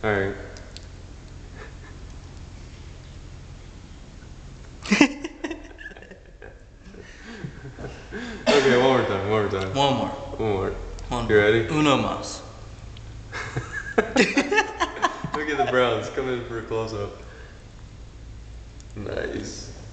Alright. Okay, one more time, one more time. One more. One more. One You ready? Uno mas. Look at the Browns coming in for a close up. Nice.